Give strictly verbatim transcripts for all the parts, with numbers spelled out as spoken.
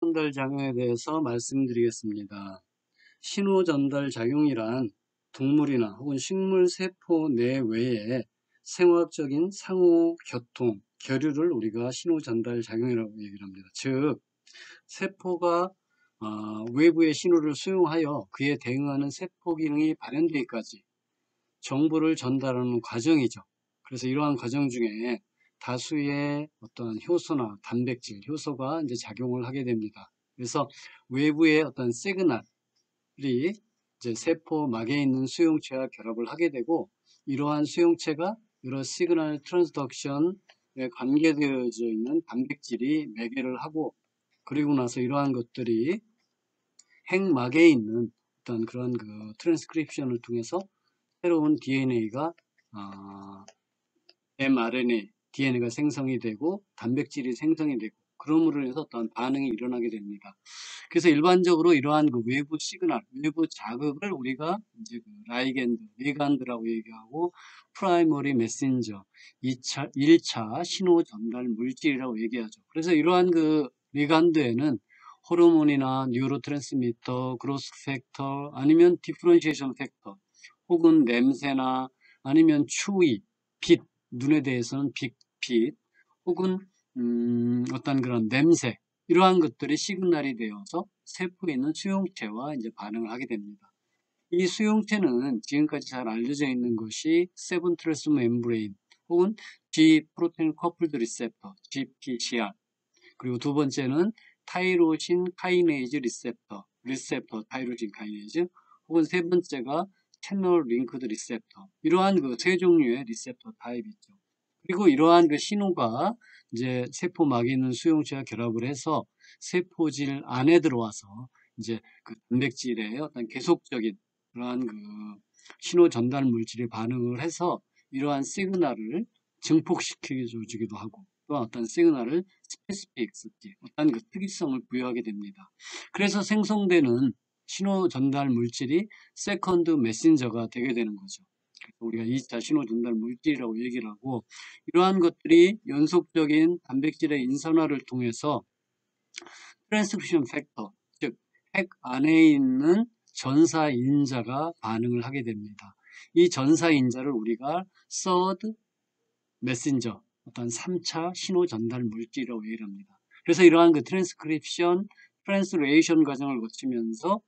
신호전달 작용에 대해서 말씀드리겠습니다. 신호전달 작용이란 동물이나 혹은 식물 세포 내외의 생화학적인 상호 교통, 교류를 우리가 신호전달 작용이라고 얘기를 합니다. 즉, 세포가 어, 외부의 신호를 수용하여 그에 대응하는 세포 기능이 발현되기까지 정보를 전달하는 과정이죠. 그래서 이러한 과정 중에 다수의 어떤 효소나 단백질, 효소가 이제 작용을 하게 됩니다. 그래서 외부의 어떤 시그널이 이제 세포막에 있는 수용체와 결합을 하게 되고, 이러한 수용체가 여러 시그널 트랜스덕션에 관계되어져 있는 단백질이 매개를 하고, 그리고 나서 이러한 것들이 핵막에 있는 어떤 그런 그 트랜스크립션을 통해서 새로운 디엔에이가 어, 엠알엔에이, 디엔에이가 생성이 되고 단백질이 생성이 되고, 그러므로 해서 어떤 반응이 일어나게 됩니다. 그래서 일반적으로 이러한 그 외부 시그널, 외부 자극을 우리가 이제 그 라이겐드, 리간드라고 얘기하고, 프라이머리 메신저, 이 차, 일 차 신호 전달 물질이라고 얘기하죠. 그래서 이러한 그 리간드에는 호르몬이나 뉴로트랜스미터, 그로스 팩터, 아니면 디프런시에이션 팩터, 혹은 냄새나 아니면 추위, 빛, 눈에 대해서는 빛, 빛 혹은 음, 어떤 그런 냄새, 이러한 것들이 시그널이 되어서 세포에 있는 수용체와 이제 반응을 하게 됩니다. 이 수용체는 지금까지 잘 알려져 있는 것이 세븐 트랜스 멤브레인 혹은 G 프로테인 커플드 리셉터, 지피씨알, 그리고 두 번째는 타이로신 카이네이즈 리셉터, 리셉터 타이로신 카이네이즈, 혹은 세 번째가 채널 링크드 리셉터. 이러한 그 세 종류의 리셉터 타입이 있죠. 그리고 이러한 그 신호가 이제 세포막에 있는 수용체와 결합을 해서 세포질 안에 들어와서 이제 그 단백질의 어떤 계속적인 그러한 그 신호 전달 물질이 반응을 해서 이러한 시그널을 증폭시켜주기도 하고, 또 어떤 시그널을 스페시픽시티, 어떤 그 특이성을 부여하게 됩니다. 그래서 생성되는 신호 전달 물질이 세컨드 메신저가 되게 되는 거죠. 우리가 이 차 신호 전달 물질이라고 얘기를 하고, 이러한 것들이 연속적인 단백질의 인산화를 통해서 트랜스크립션 팩터, 즉 핵 안에 있는 전사인자가 반응을 하게 됩니다. 이 전사인자를 우리가 third 메신저, 어떤 삼 차 신호 전달 물질이라고 얘기를 합니다. 그래서 이러한 그 트랜스크립션, 트랜스레이션 과정을 거치면서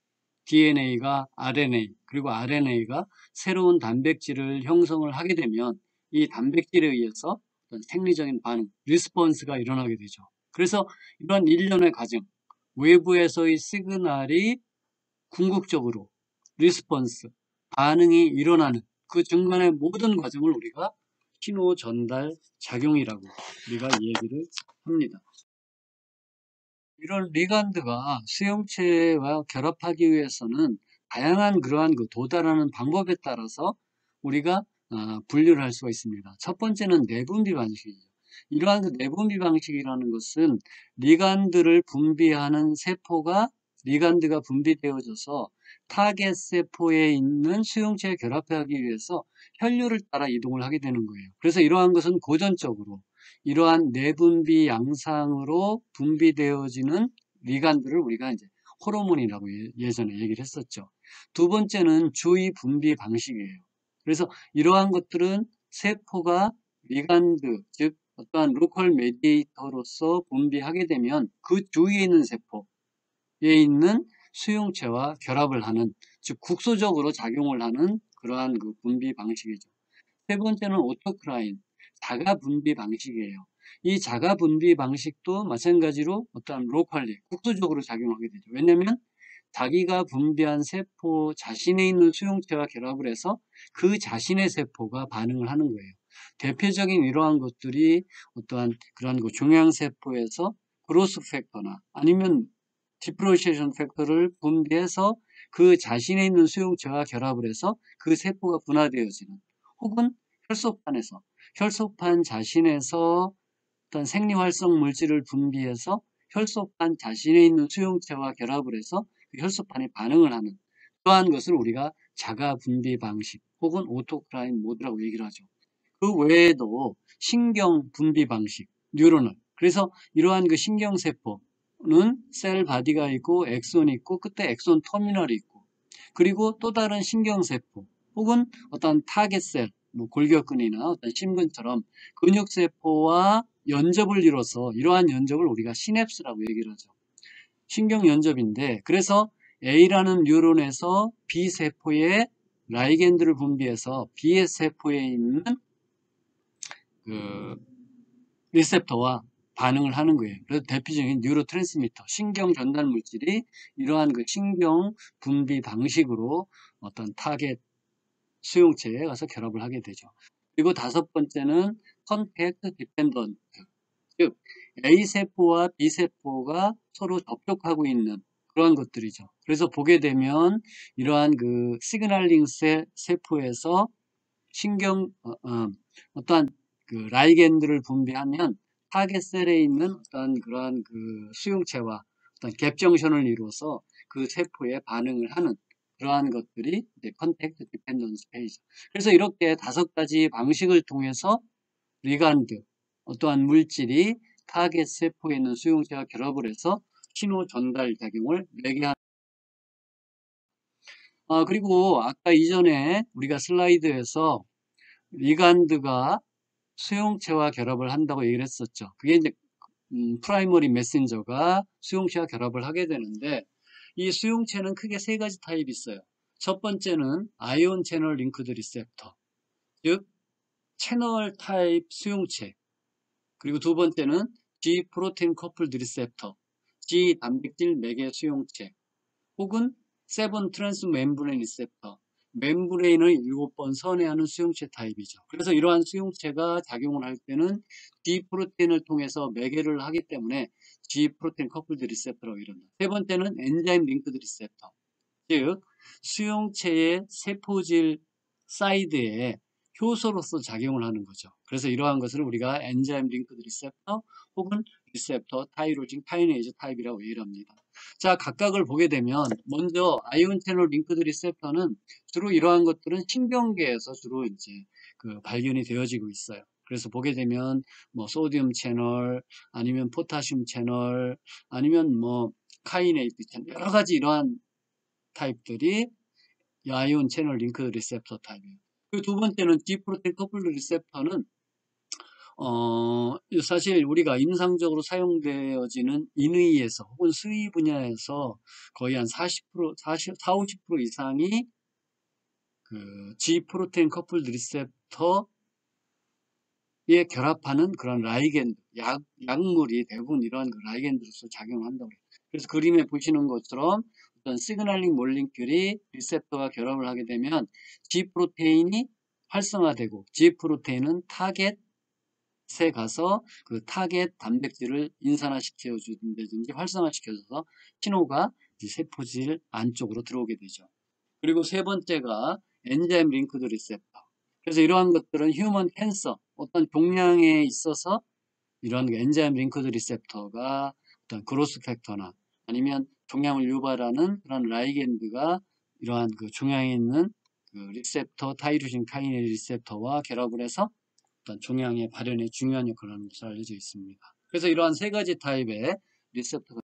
디엔에이가 알엔에이, 그리고 알엔에이가 새로운 단백질을 형성을 하게 되면 이 단백질에 의해서 어떤 생리적인 반응, 리스폰스가 일어나게 되죠. 그래서 이런 일련의 과정, 외부에서의 시그널이 궁극적으로 리스폰스, 반응이 일어나는 그 중간의 모든 과정을 우리가 신호 전달 작용이라고 우리가 얘기를 합니다. 이런 리간드가 수용체와 결합하기 위해서는 다양한 그러한 그 도달하는 방법에 따라서 우리가 어, 분류를 할 수가 있습니다. 첫 번째는 내분비 방식이죠. 이러한 그 내분비 방식이라는 것은 리간드를 분비하는 세포가 리간드가 분비되어져서 타겟 세포에 있는 수용체에 결합하기 위해서 혈류를 따라 이동을 하게 되는 거예요. 그래서 이러한 것은 고전적으로 이러한 내분비 양상으로 분비되어지는 리간드를 우리가 이제 호르몬이라고 예전에 얘기를 했었죠. 두 번째는 주의 분비 방식이에요. 그래서 이러한 것들은 세포가 리간드, 즉 어떠한 로컬 메디에이터로서 분비하게 되면 그 주위에 있는 세포에 있는 수용체와 결합을 하는, 즉 국소적으로 작용을 하는 그러한 그 분비 방식이죠. 세 번째는 오토크라인, 자가 분비 방식이에요. 이 자가 분비 방식도 마찬가지로 어떠한 로컬리, 국소적으로 작용하게 되죠. 왜냐하면 자기가 분비한 세포 자신에 있는 수용체와 결합을 해서 그 자신의 세포가 반응을 하는 거예요. 대표적인 이러한 것들이 어떠한 그러한 그 종양세포에서 그로스 팩터나 아니면 디프로시에이션 팩터를 분비해서 그 자신에 있는 수용체와 결합을 해서 그 세포가 분화되어지는, 혹은 혈소판에서 혈소판 자신에서 어떤 생리활성 물질을 분비해서 혈소판 자신에 있는 수용체와 결합을 해서 그 혈소판에 반응을 하는, 그러한 것을 우리가 자가 분비 방식 혹은 오토크라인 모드라고 얘기를 하죠. 그 외에도 신경 분비 방식, 뉴런을, 그래서 이러한 그 신경세포, 셀 바디가 있고 엑손이 있고 끝에 엑손 터미널이 있고 그리고 또 다른 신경세포 혹은 어떤 타겟셀 뭐 골격근이나 어떤 심근처럼 근육세포와 연접을 이뤄서 이러한 연접을 우리가 시냅스라고 얘기를 하죠. 신경연접인데 그래서 A라는 뉴런에서 B세포에 라이겐드를 분비해서 B세포에 있는 그 리셉터와 반응을 하는 거예요. 그래서 대표적인 뉴로트랜스미터, 신경 전달 물질이 이러한 그 신경 분비 방식으로 어떤 타겟 수용체에 가서 결합을 하게 되죠. 그리고 다섯 번째는 컨택트 디펜던트, 즉 A세포와 B세포가 서로 접촉하고 있는 그러한 것들이죠. 그래서 보게 되면 이러한 그 시그널링 세, 세포에서 신경 어, 어, 어떠한 그 라이겐드를 분비하면 타겟 셀에 있는 어떤 그러한 그 수용체와 어떤 갭정션을 이루어서 그 세포에 반응을 하는 그러한 것들이 이제 컨택트 디펜던스 페이지. 그래서 이렇게 다섯 가지 방식을 통해서 리간드, 어떠한 물질이 타겟 세포에 있는 수용체와 결합을 해서 신호 전달 작용을 매개하는. 아, 그리고 아까 이전에 우리가 슬라이드에서 리간드가 수용체와 결합을 한다고 얘기를 했었죠. 그게 이제 음, 프라이머리 메신저가 수용체와 결합을 하게 되는데 이 수용체는 크게 세 가지 타입이 있어요. 첫 번째는 아이온 채널 링크드 리셉터, 즉 채널 타입 수용체. 그리고 두 번째는 G 프로테인 커플드 리셉터, G 단백질 매개 수용체, 혹은 세븐 트랜스 멤브레인 리셉터, 멤브레인을 일곱 번 선회하는 수용체 타입이죠. 그래서 이러한 수용체가 작용을 할 때는 G 프로테인을 통해서 매개를 하기 때문에 G 프로테인 커플드 리셉터라고 이른다. 세 번째는 엔자임 링크드 리셉터, 즉 수용체의 세포질 사이드에 효소로서 작용을 하는 거죠. 그래서 이러한 것을 우리가 엔자임 링크드 리셉터 혹은 리셉터 타이로진 카이네이즈 타입이라고 얘기를 합니다. 자, 각각을 보게 되면 먼저 아이온 채널 링크드 리셉터는 주로 이러한 것들은 신경계에서 주로 이제 그 발견이 되어지고 있어요. 그래서 보게 되면 뭐 소디움 채널 아니면 포타슘 채널 아니면 뭐 카이네이즈 채널 여러 가지 이러한 타입들이 아이온 채널 링크 리셉터 타입이에요. 그 두 번째는 G 프로테인 커플드 리셉터는 어, 사실 우리가 임상적으로 사용되어지는 인의에서 혹은 수의 분야에서 거의 한 사십 퍼센트, 사십, 사십, 오십 퍼센트 이상이 그 G 프로테인 커플드 리셉터에 결합하는 그런 라이겐드, 약, 약물이 대부분 이러한 그 라이겐드로서 작용한다고 해요. 그래서 그림에 보시는 것처럼 어떤 시그널링 몰리큘이 리셉터와 결합을 하게 되면 G 프로테인이 활성화되고 G 프로테인은 타겟 에 가서 그 타겟 단백질을 인산화시켜 준다든지 활성화시켜줘서 신호가 세포질 안쪽으로 들어오게 되죠. 그리고 세 번째가 엔자임 링크드 리셉터. 그래서 이러한 것들은 휴먼 캔서, 어떤 종양에 있어서 이러한 엔자임 링크드 리셉터가 어떤 그로스 팩터나 아니면 종양을 유발하는 그런 라이겐드가 이러한 그 종양에 있는 그 리셉터, 타이루신 카이네 리셉터와 결합을 해서 어떤 종양의 발현에 중요한 역할을 하는 것으로 알려져 있습니다. 그래서 이러한 세 가지 타입의 리셉터가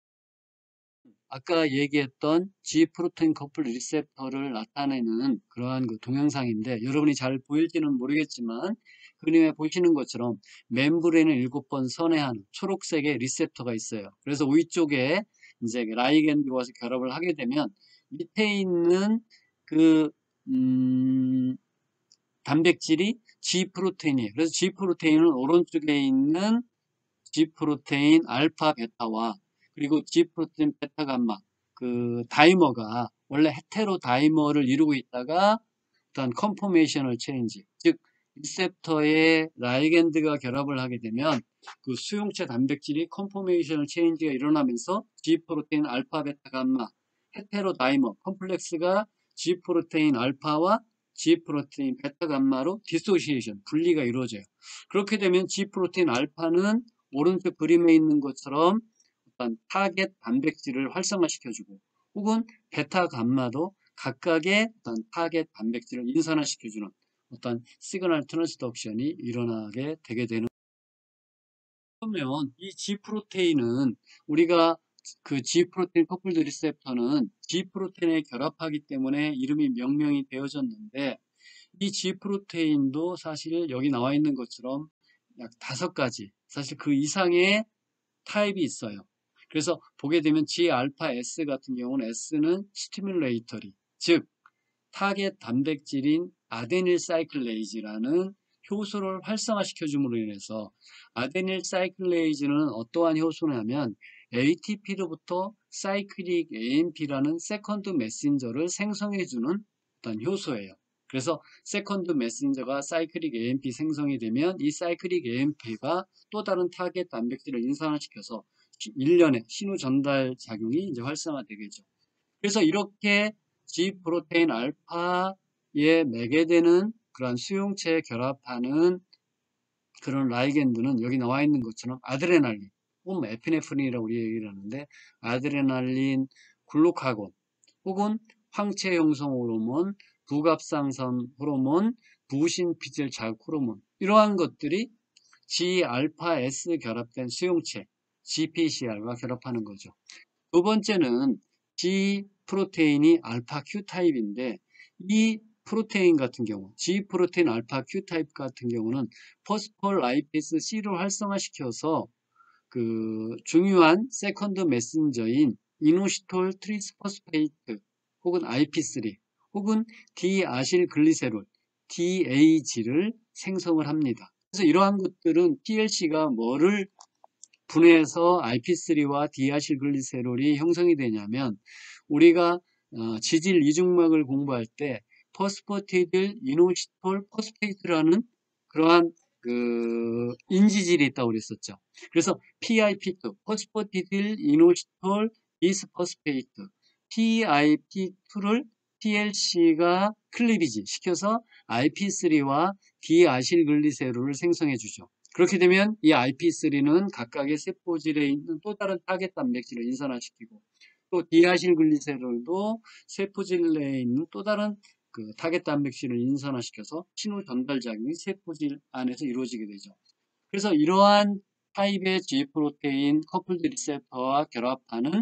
아까 얘기했던 G 프로테인 커플 리셉터를 나타내는 그러한 그 동영상인데 여러분이 잘 보일지는 모르겠지만 그림에 보시는 것처럼 멤브레인을 일곱 번 선회하는 초록색의 리셉터가 있어요. 그래서 위쪽에 이제 라이겐드와 결합을 하게 되면 밑에 있는 그 음, 단백질이 G 프로테인이에요. 그래서 G 프로테인은 오른쪽에 있는 G 프로테인 알파 베타와 그리고 G 프로테인 베타 감마 그 다이머가 원래 헤테로 다이머를 이루고 있다가 어떤 컨포메이셔널 체인지 즉 리셉터에 라이겐드가 결합을 하게 되면 그 수용체 단백질이 컨포메이셔널 체인지가 일어나면서 G 프로테인 알파 베타 감마 헤테로 다이머 컴플렉스가 G 프로테인 알파와 G 프로테인 베타 감마로 디소시에이션 분리가 이루어져요. 그렇게 되면 G 프로테인 알파는 오른쪽 그림에 있는 것처럼 어떤 타겟 단백질을 활성화시켜주고 혹은 베타 감마도 각각의 어떤 타겟 단백질을 인산화시켜주는 어떤 시그널 트랜스덕션이 일어나게 되게 되는 그러면 이 G 프로테인은 우리가 그 G 프로테인 커플드 리셉터는 G 프로테인에 결합하기 때문에 이름이 명명이 되어졌는데 이 G 프로테인도 사실 여기 나와 있는 것처럼 약 다섯 가지, 사실 그 이상의 타입이 있어요. 그래서 보게 되면 G 알파 S 같은 경우는 S는 스티뮬레이터리, 즉 타겟 단백질인 아데닐 사이클레이즈라는 효소를 활성화시켜 줌으로 인해서, 아데닐 사이클레이즈는 어떠한 효소냐면 에이티피로부터 사이클릭 에이엠피라는 세컨드 메신저를 생성해 주는 어떤 효소예요. 그래서 세컨드 메신저가 사이클릭 에이엠피 생성이 되면 이 사이클릭 에이엠피가 또 다른 타겟 단백질을 인산화시켜서 일련의 신호 전달 작용이 이제 활성화되겠죠. 그래서 이렇게 G 프로테인 알파에 매개되는 그러한 수용체에 결합하는 그런 라이겐드는 여기 나와 있는 것처럼 아드레날린 혹은 에피네프린이라고 우리 얘기를 하는데, 아드레날린, 글루카곤 혹은 황체 형성 호르몬, 부갑상선 호르몬, 부신피질 자극 호르몬, 이러한 것들이 G 알파 S 결합된 수용체 지피씨알과 결합하는 거죠. 두 번째는 G 프로테인이 알파 Q 타입인데, 이 프로테인 같은 경우, G 프로테인 알파 Q 타입 같은 경우는 포스폴라이페이스 C를 활성화시켜서 그 중요한 세컨드 메신저인 이노시톨 트리스포스페이트 혹은 아이피쓰리 혹은 디아실글리세롤 디에이지를 생성을 합니다. 그래서 이러한 것들은 피엘씨가 뭐를 분해해서 아이피쓰리와 디아실글리세롤이 형성이 되냐면, 우리가 어, 지질 이중막을 공부할 때 포스포티딜 이노시톨 포스페이트라는 그러한 그 인지질이 있다고 그랬었죠. 그래서 피아이피투 포스포티딜 이노시톨 비스포스페이트 피아이피투를 피엘씨가 클리비지 시켜서 아이피쓰리와 디아실글리세롤을 생성해 주죠. 그렇게 되면 이 아이피쓰리는 각각의 세포질에 있는 또 다른 타겟 단백질을 인산화시키고, 또 디아실글리세롤도 세포질 내에 있는 또 다른 그 타겟 단백질을 인산화시켜서 신호 전달 작용이 세포질 안에서 이루어지게 되죠. 그래서 이러한 타입의 G 프로테인 커플드 리셉터와 결합하는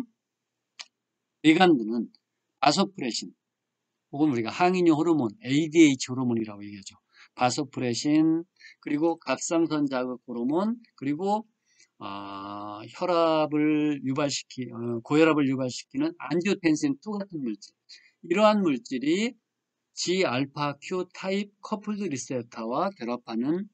리간드는 바소프레신 혹은 우리가 항인유 호르몬 에이디에이치 호르몬이라고 얘기하죠. 바소프레신, 그리고 갑상선 자극 호르몬, 그리고 어, 혈압을 유발시키 어, 고혈압을 유발시키는 안지오텐신 이 같은 물질, 이러한 물질이 G 알파 Q 타입 커플드 리셉터와 결합하는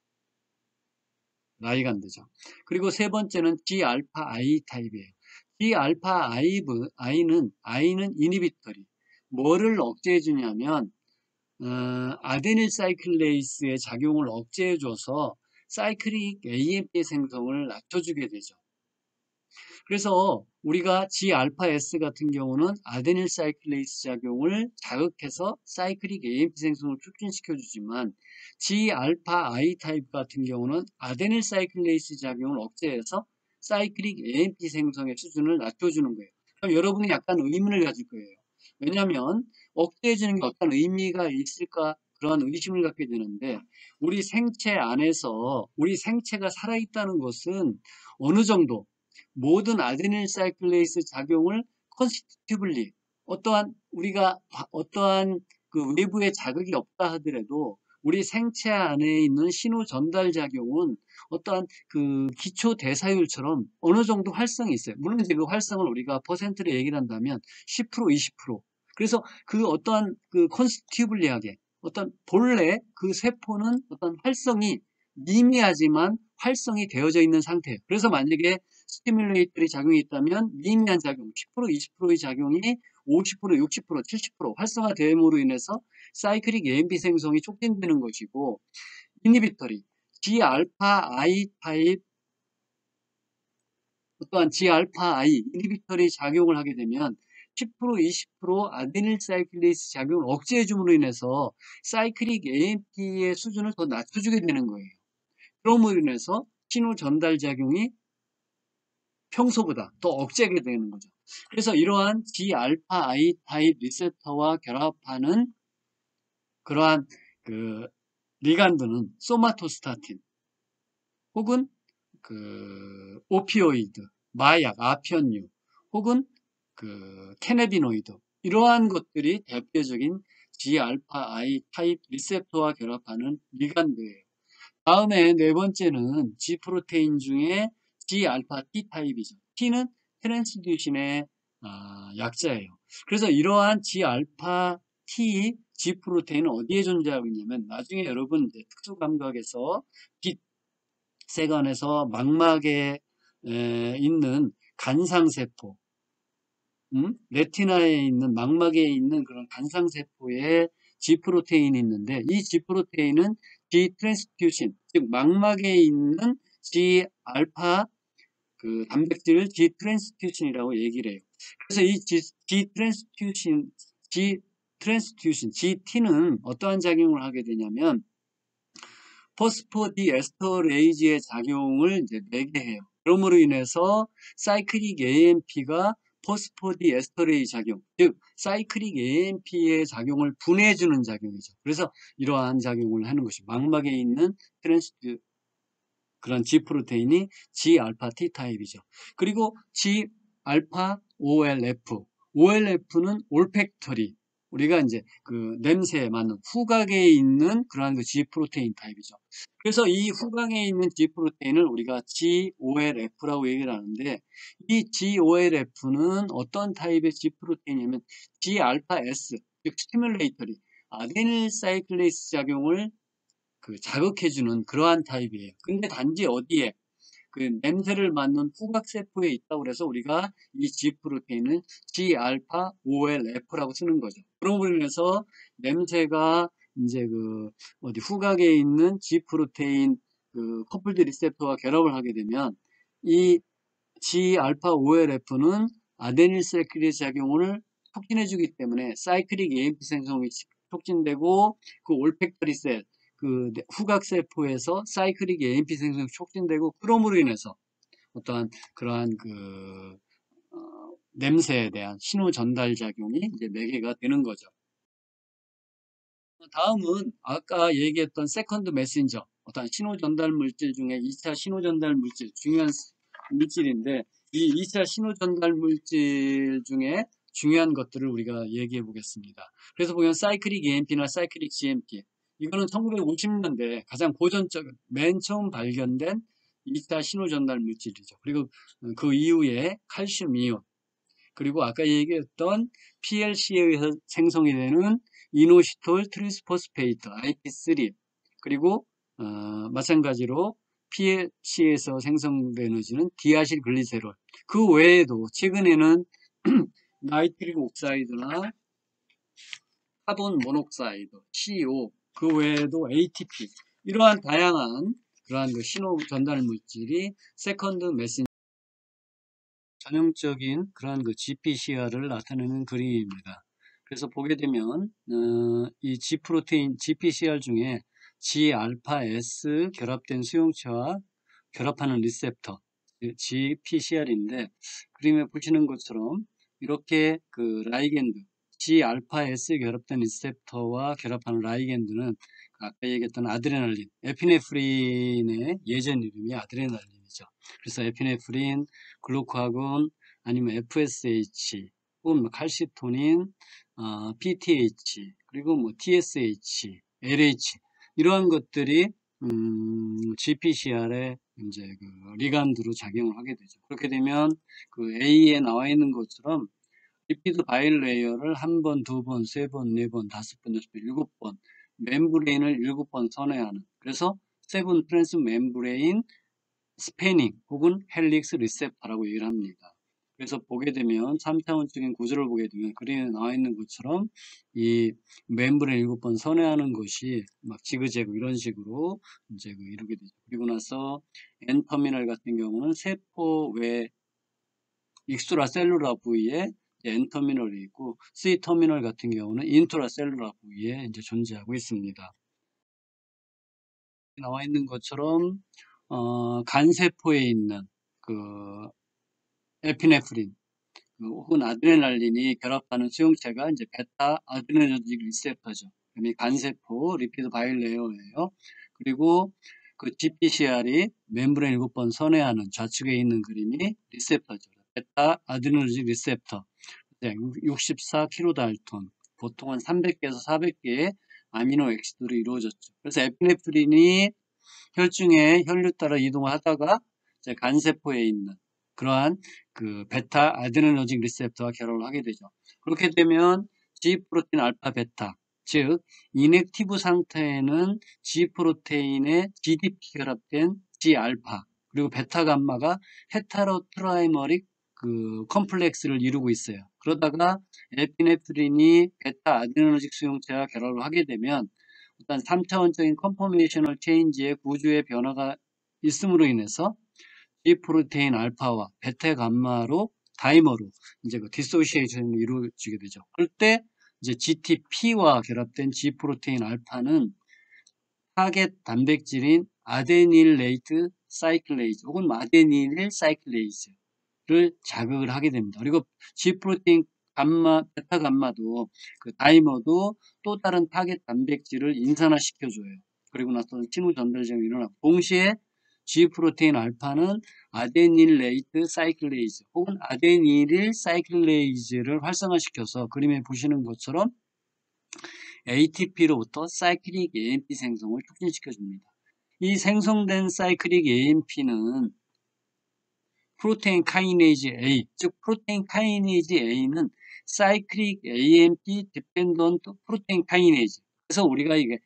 라이간드죠. 그리고 세 번째는 G 알파 I 타입이에요. G 알파 I는 I는 이니비터리, 뭐를 억제해 주냐면 어, 아데닐 사이클레이스의 작용을 억제해줘서 사이클릭 에이엠피 생성을 낮춰주게 되죠. 그래서 우리가 G 알파 S 같은 경우는 아데닐 사이클레이스 작용을 자극해서 사이클릭 에이엠피 생성을 촉진시켜주지만, G 알파 I 타입 같은 경우는 아데닐 사이클레이스 작용을 억제해서 사이클릭 에이엠피 생성의 수준을 낮춰주는 거예요. 그럼 여러분이 약간 의문을 가질 거예요. 왜냐하면 억제해주는 게 어떤 의미가 있을까, 그런 의심을 갖게 되는데, 우리 생체 안에서 우리 생체가 살아있다는 것은 어느 정도 모든 아데닐 사이클레이스 작용을 컨스티튜블리, 어떠한 우리가 어떠한 그 외부의 자극이 없다 하더라도 우리 생체 안에 있는 신호 전달 작용은 어떠한 그 기초 대사율처럼 어느 정도 활성이 있어요. 물론 이제 그 활성을 우리가 퍼센트로 얘기를 한다면 십 퍼센트 이십 퍼센트. 그래서 그 어떠한 그 컨스티튜블리하게 어떤 본래 그 세포는 어떤 활성이 미미하지만 활성이 되어져 있는 상태예요. 그래서 만약에 스티뮬레이터리 작용이 있다면 미미한 작용, 십 퍼센트 이십 퍼센트의 작용이 오십 퍼센트 육십 퍼센트 칠십 퍼센트 활성화됨으로 인해서 사이클릭 에이엠피 생성이 촉진되는 것이고, 이니비터리 G 알파 I 타입 또한 G 알파 I 이니비터리 작용을 하게 되면 십 퍼센트 이십 퍼센트 아데닐 사이클레이스 작용을 억제해 줌으로 인해서 사이클릭 에이엠피의 수준을 더 낮춰주게 되는 거예요. 그럼으로 인해서 신호 전달 작용이 평소보다 더 억제하게 되는 거죠. 그래서 이러한 G 알파 I 타입 리셉터와 결합하는 그러한 그 리간드는 소마토스타틴 혹은 그 오피오이드, 마약, 아편류 혹은 그 캐네비노이드 이러한 것들이 대표적인 지알파 아이 타입 리셉터와 결합하는 리간드예요. 다음에 네 번째는 G 프로테인 중에 지알파 티 타입이죠. T는 트랜스듀신의 아, 약자예요. 그래서 이러한 지알파 T, G 프로테인은 어디에 존재하고 있냐면 나중에 여러분 이제 특수 감각에서 빛 세간에서 망막에 에, 있는 간상세포, 음? 레티나에 있는 망막에 있는 그런 간상세포에 G 프로테인이 있는데 이 G 프로테인은 G 트랜스듀신, 즉 망막에 있는 G 알파 그 단백질을 G 트랜스듀신이라고 얘기를 해요. 그래서 이 G, G 트랜스듀신, G 트랜스듀신, 지티는 어떠한 작용을 하게 되냐면 포스포디에스터레이즈의 작용을 이제 내게 해요. 그러므로 인해서 사이클릭 에이엠피가 포스포디에스터레이즈 작용, 즉 사이클릭 에이엠피의 작용을 분해해주는 작용이죠. 그래서 이러한 작용을 하는 것이 망막에 있는 트랜스 그런 G 프로테인이 지알파 티 타입이죠. 그리고 지알파 오엘에프, 오엘에프는 올팩터리, 우리가 이제 그 냄새에 맞는 후각에 있는 그러한 그 G 프로테인 타입이죠. 그래서 이 후각에 있는 G 프로테인을 우리가 지오엘에프라고 얘기를 하는데 이 지오엘에프는 어떤 타입의 G 프로테인이냐면 지알파 에스, 즉 스티뮬레이터리, 아데닐 사이클레이스 작용을 그 자극해주는 그러한 타입이에요. 근데 단지 어디에 그 냄새를 맡는 후각세포에 있다고 그래서 우리가 이 G 프로테인은 지알파 오엘에프라고 쓰는 거죠. 그런 인해서 냄새가 이제 그 어디 후각에 있는 G 프로테인 그 커플드 리셉터와 결합을 하게 되면 이 지알파 오엘에프는 아데닐 사이클리스 작용을 촉진해주기 때문에 사이클릭 에이엠피 생성이 촉진되고 그 올팩터리 셀, 그 후각세포에서 사이클릭 에이엠피 생성이 촉진되고 그럼으로 인해서 어떠한 그러한 그 어, 냄새에 대한 신호 전달 작용이 이제 매개가 되는 거죠. 다음은 아까 얘기했던 세컨드 메신저, 어떤 신호 전달 물질 중에 이 차 신호 전달 물질, 중요한 물질인데 이 이 차 신호 전달 물질 중에 중요한 것들을 우리가 얘기해 보겠습니다. 그래서 보면 사이클릭 이엠피나 사이클릭 지엠피, 이거는 천구백오십 년대 가장 고전적, 맨 처음 발견된 이 차 신호 전달 물질이죠. 그리고 그 이후에 칼슘 이온, 그리고 아까 얘기했던 피엘씨에 의해서 생성이 되는 이노시톨 트리스포스페이트 아이피 쓰리, 그리고 어, 마찬가지로 피엘씨에서 생성된 에너지는 디아실 글리세롤, 그 외에도 최근에는 나이트릭 옥사이드나 카본 모녹사이드, 씨오, 그 외에도 에이티피, 이러한 다양한 그러한 그 신호 전달 물질이 세컨드 메신저 전형적인 그러한 그 지피씨알을 나타내는 그림입니다. 그래서 보게 되면 어, 이 G 프로테인 지피씨알 중에 G알파-S 결합된 수용체와 결합하는 리셉터 지피씨알인데 그림에 보시는 것처럼 이렇게 그 라이겐드 G알파-S 결합된 리셉터와 결합하는 라이겐드는 아까 얘기했던 아드레날린, 에피네프린의 예전 이름이 아드레날린이죠. 그래서 에피네프린, 글루카곤, 아니면 에프에스에이치, 혹은 뭐 칼시토닌, 어, 피티에이치, 그리고 뭐 티에스에이치, 엘에이치, 이러한 것들이 음, 지피씨알의 이제 그 리간드로 작용을 하게 되죠. 그렇게 되면 그 A에 나와 있는 것처럼 리피드 바일 레이어를 한 번, 두 번, 세 번, 네 번, 다섯 번, 여섯 번, 일곱 번, 멤브레인을 일곱 번 선회하는, 그래서 세븐 트랜스 멤브레인 스패닝 혹은 헬릭스 리셉터라고 얘기를 합니다. 그래서 보게 되면 삼 차원적인 구조를 보게 되면 그림에 나와 있는 것처럼 이 멤브레인 일곱 번 선회하는 것이 막 지그재그 이런 식으로 이제 그 이루게 되죠. 그리고 나서 N터미널 같은 경우는 세포 외 익스트라 셀룰라 부위에 N터미널이 있고 C터미널 같은 경우는 인트라 셀룰라 부위에 이제 존재하고 있습니다. 나와 있는 것처럼 어, 간세포에 있는 그 에피네프린 그 혹은 아드레날린이 결합하는 수용체가 이제 베타 아드레너직 리셉터죠. 그다음에 간세포 리피드 바이레어예요. 그리고 그 지피씨알이 멤브레인 일곱 번 선회하는 좌측에 있는 그림이 리셉터죠. 베타 아드레너직 리셉터. 육십사 킬로달톤. 보통 한 삼백 개에서 사백 개의 아미노 액시드로 이루어졌죠. 그래서 에피네프린이 혈중에 혈류 따라 이동을 하다가 이제 간세포에 있는 그러한 그 베타 아드레너직 리셉터와 결합을 하게 되죠. 그렇게 되면 G 프로테인 알파 베타, 즉 인액티브 상태에는 G 프로테인의 지디피 결합된 G 알파 그리고 베타 감마가 헤테로트라이머릭 그 컴플렉스를 이루고 있어요. 그러다가 에피네프린이 베타 아드레너직 수용체와 결합을 하게 되면 일단 삼 차원적인 컨포메이셔널 체인지의 구조의 변화가 있음으로 인해서 G 프로테인 알파와 베타 감마로 다이머로 이제 그 디소시에이션이 이루어지게 되죠. 그럴 때 이제 지티피와 결합된 G 프로테인 알파는 타겟 단백질인 아데닐레이트 사이클레이즈 혹은 아데니릴 사이클레이즈를 자극을 하게 됩니다. 그리고 G 프로테인 감마, 베타 감마도 그 다이머도 또 다른 타겟 단백질을 인산화시켜줘요. 그리고 나서 신호 전달작용이 일어나고 동시에 G 프로테인 알파는 아데닐레이트 사이클레이즈 혹은 아데니릴 사이클레이즈를 활성화시켜서 그림에 보시는 것처럼 에이티피로부터 사이클릭 에이엠피 생성을 촉진시켜줍니다. 이 생성된 사이클릭 에이엠피는 프로테인 카이네이즈 A, 즉 프로테인 카이네이즈 A는 사이클릭 에이엠피 디펜던트 프로테인 카이네이즈. 그래서 우리가 이게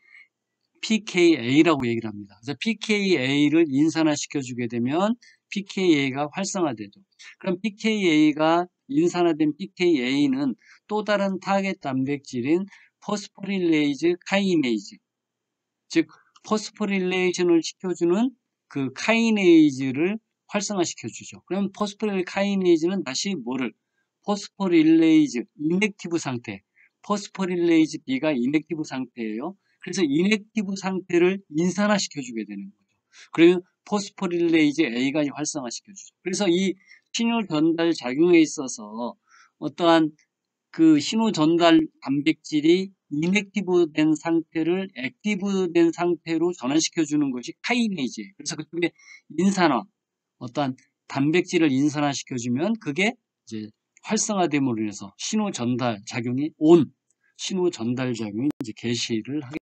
피케이에이라고 얘기를 합니다. 그래서 피케이에이를 인산화시켜주게 되면 피케이에이가 활성화되죠. 그럼 피케이에이가 인산화된 피케이에이는 또 다른 타겟 단백질인 포스포릴레이즈 카이네이즈, 즉 포스포릴레이션을 시켜주는 그 카이네이즈를 활성화시켜주죠. 그럼 포스포릴 카이네이즈는 다시 뭐를 포스포릴레이즈 인액티브 상태, 포스포릴레이즈 B가 인액티브 상태예요. 그래서 인액티브 상태를 인산화시켜주게 되는 거죠. 그리고 포스포릴레이즈 A가 활성화시켜주죠. 그래서 이 신호 전달 작용에 있어서 어떠한 그 신호 전달 단백질이 인액티브 된 상태를 액티브 된 상태로 전환시켜 주는 것이 카이네이즈예요. 그래서 그쪽에 인산화, 어떠한 단백질을 인산화시켜 주면 그게 이제 활성화됨으로 인해서 신호 전달 작용이 온 신호 전달 작용이 이제 개시를 하게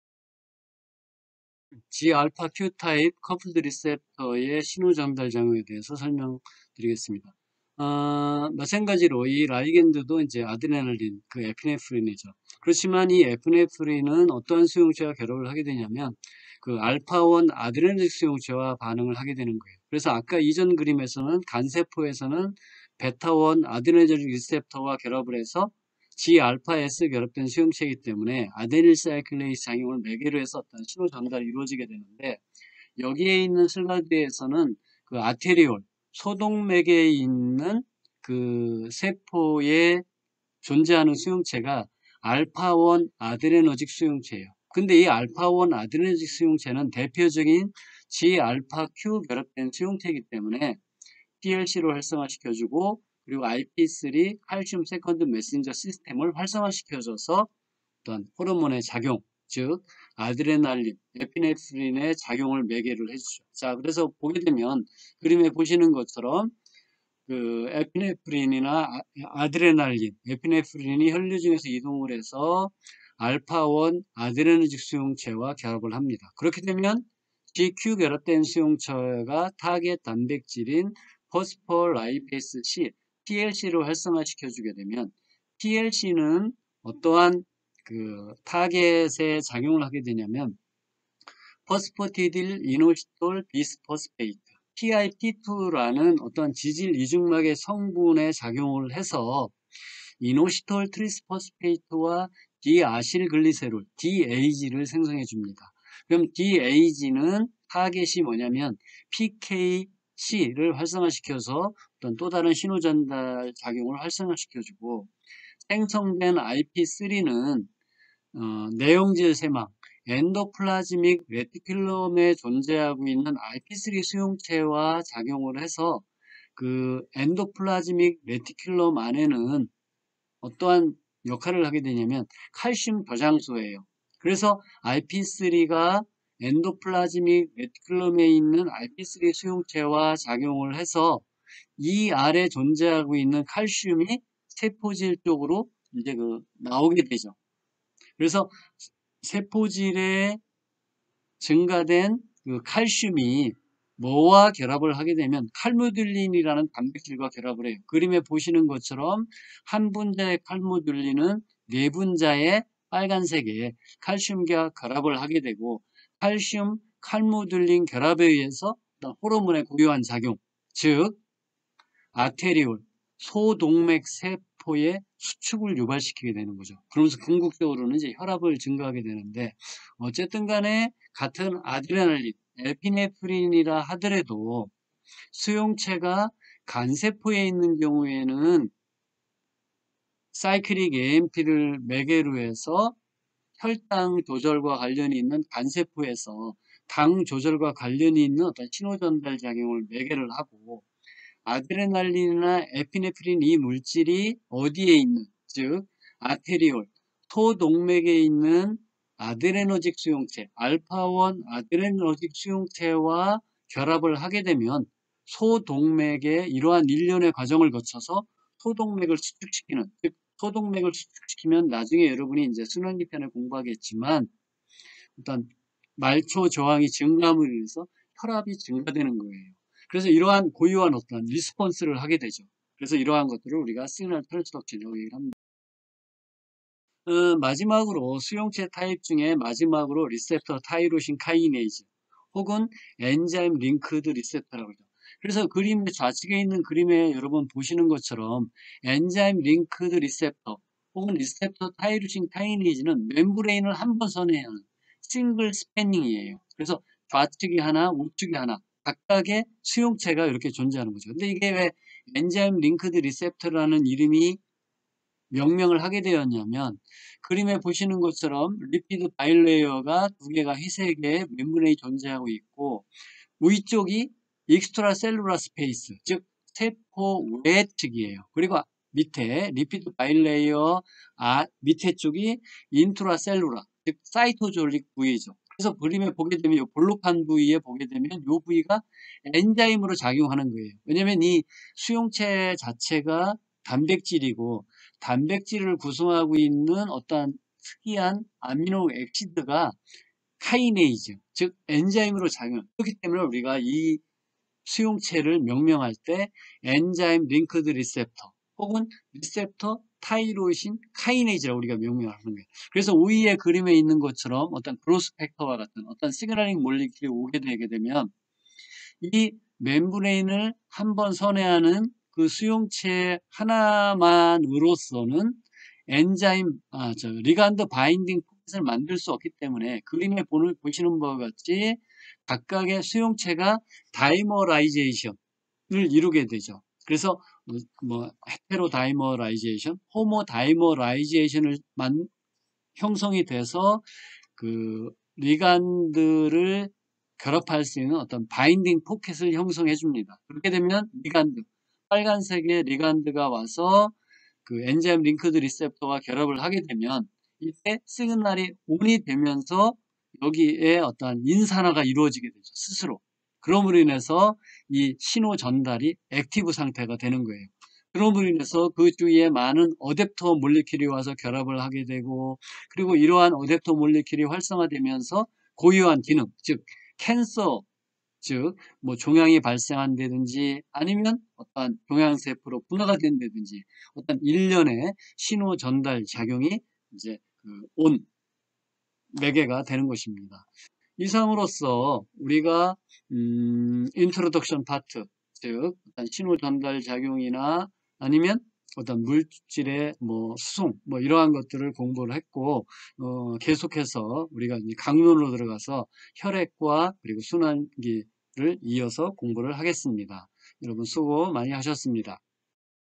됩니다. G알파 Q 타입 커플드 리셉터의 신호 전달 작용에 대해서 설명드리겠습니다. 어, 마찬가지로 이 라이겐드도 이제 아드레날린, 그 에피네프린이죠. 그렇지만 이 에피네프린은 어떠한 수용체와 결합을 하게 되냐면 그 알파원 아드레날린 수용체와 반응을 하게 되는 거예요. 그래서 아까 이전 그림에서는 간세포에서는 베타원 아드레날린 리셉터와 결합을 해서 G알파에스 결합된 수용체이기 때문에 아데닐 사이클레이스 작용을 매개로 해서 어떤 신호 전달이 이루어지게 되는데 여기에 있는 슬라이드에서는 그 아테리올 소동맥에 있는 그 세포에 존재하는 수용체가 알파원 아드레너직 수용체예요. 근데 이 알파원 아드레너직 수용체는 대표적인 G알파큐 결합된 수용체이기 때문에 티엘씨를 활성화시켜주고 그리고 아이피쓰리 칼슘 세컨드 메신저 시스템을 활성화시켜줘서 어떤 호르몬의 작용, 즉 아드레날린, 에피네프린의 작용을 매개를 해주죠. 자, 그래서 보게 되면 그림에 보시는 것처럼 그 에피네프린이나 아드레날린, 에피네프린이 혈류 중에서 이동을 해서 알파원 아드레너직 수용체와 결합을 합니다. 그렇게 되면 지큐 결합된 수용체가 타겟 단백질인 포스포라이페이스 C, 티엘씨를 활성화시켜주게 되면 티엘씨는 어떠한 그 타겟에 작용을 하게 되냐면 포스포티딜 이노시톨 비스포스페이트 피아이피이라는 어떤 지질 이중막의 성분에 작용을 해서 이노시톨 트리스포스페이트와 디아실글리세롤 디에이지를 생성해 줍니다. 그럼 디에이지는 타겟이 뭐냐면 피케이씨를 활성화시켜서 어떤 또 다른 신호 전달 작용을 활성화시켜주고 생성된 아이피쓰리는 어, 내용질 세막 엔도플라즈믹 레티큘럼에 존재하고 있는 아이피쓰리 수용체와 작용을 해서 그 엔도플라즈믹 레티큘럼 안에는 어떠한 역할을 하게 되냐면 칼슘 저장소예요. 그래서 아이피쓰리가 엔도플라즈믹 레티큘럼에 있는 알피쓰리 수용체와 작용을 해서 이 아래 존재하고 있는 칼슘이 세포질 쪽으로 이제 그 나오게 되죠. 그래서 세포질에 증가된 그 칼슘이 뭐와 결합을 하게 되면 칼무듈린이라는 단백질과 결합을 해요. 그림에 보시는 것처럼 한 분자의 칼무듈린은 네 분자의 빨간색의 칼슘과 결합을 하게 되고, 칼슘 칼무듈린 결합에 의해서 호르몬의 고유한 작용, 즉 아테리올, 소동맥 세포의 수축을 유발시키게 되는 거죠. 그러면서 궁극적으로는 이제 혈압을 증가하게 되는데, 어쨌든 간에 같은 아드레날린, 에피네프린이라 하더라도 수용체가 간세포에 있는 경우에는 사이클릭 에이엠피를 매개로 해서 혈당 조절과 관련이 있는 간세포에서 당 조절과 관련이 있는 어떤 신호전달 작용을 매개를 하고, 아드레날린이나 에피네프린 이 물질이 어디에 있는, 즉 아테리올, 소동맥에 있는 아드레너직 수용체, 알파원 아드레너직 수용체와 결합을 하게 되면 소동맥의 이러한 일련의 과정을 거쳐서 소동맥을 수축시키는, 즉 소동맥을 수축시키면 나중에 여러분이 이제 순환기 편에 공부하겠지만 일단 말초 저항이 증가함으로 인해서 혈압이 증가되는 거예요. 그래서 이러한 고유한 어떤 리스폰스를 하게 되죠. 그래서 이러한 것들을 우리가 시그널 트랜스덕션이라고 얘기를 합니다. 어, 마지막으로 수용체 타입 중에 마지막으로 리셉터 타이로신 카이네이즈 혹은 엔자임 링크드 리셉터라고 하죠. 그래서 그림 좌측에 있는 그림에 여러분 보시는 것처럼 엔자임 링크드 리셉터 혹은 리셉터 타이로신 카이네이즈는 멤브레인을 한 번 선회하는 싱글 스패닝이에요. 그래서 좌측이 하나, 우측이 하나 각각의 수용체가 이렇게 존재하는 거죠. 근데 이게 왜 엔자임 링크드 리셉터라는 이름이 명명을 하게 되었냐면, 그림에 보시는 것처럼 리피드 바이레이어가 두 개가 희색의 멤브레인이 존재하고 있고, 위쪽이 익스트라 셀룰라 스페이스, 즉 세포 외측이에요. 그리고 밑에 리피드 바이레이어 아, 밑에 쪽이 인트라 셀룰라, 즉 사이토졸릭 부위죠. 그래서 그림에 보게 되면 이 볼록한 부위에 보게 되면 이 부위가 엔자임으로 작용하는 거예요. 왜냐면 이 수용체 자체가 단백질이고, 단백질을 구성하고 있는 어떤 특이한 아미노 액시드가 카이네이즈, 즉 엔자임으로 작용. 그렇기 때문에 우리가 이 수용체를 명명할 때 엔자임 링크드 리셉터 혹은 리셉터 타이로신 카이네이즈라고 우리가 명명하는 거예요. 그래서 위에 그림에 있는 것처럼 어떤 그로스 팩터와 같은 어떤 시그널링 몰리큘이 오게 되게 되면 이 멤브레인을 한번 선회하는 그 수용체 하나만으로서는 엔자임, 아, 저, 리간드 바인딩 포켓을 만들 수 없기 때문에 그림에 보시는 바와 같이 각각의 수용체가 다이머라이제이션을 이루게 되죠. 그래서 뭐 헤테로 다이머라이제이션, 호모 다이머라이제이션을 만, 형성이 돼서 그 리간드를 결합할 수 있는 어떤 바인딩 포켓을 형성해 줍니다. 그렇게 되면 리간드, 빨간색의 리간드가 와서 그 엔자임 링크드 리셉터와 결합을 하게 되면 이때 시그널이 온이 되면서 여기에 어떤 인산화가 이루어지게 되죠. 스스로. 그럼으로 인해서 이 신호 전달이 액티브 상태가 되는 거예요. 그럼으로 인해서 그 주위에 많은 어댑터 몰리큘이 와서 결합을 하게 되고, 그리고 이러한 어댑터 몰리큘이 활성화되면서 고유한 기능, 즉 캔서, 즉 뭐 종양이 발생한다든지 아니면 어떤 종양세포로 분화가 된다든지 어떤 일련의 신호 전달 작용이 이제 그온 매개가 되는 것입니다. 이상으로써 우리가 음, 인트로덕션 파트, 즉 어떤 신호 전달 작용이나 아니면 어떤 물질의 뭐 수송 뭐 이러한 것들을 공부를 했고, 어, 계속해서 우리가 이제 강론으로 들어가서 혈액과 그리고 순환기를 이어서 공부를 하겠습니다. 여러분 수고 많이 하셨습니다.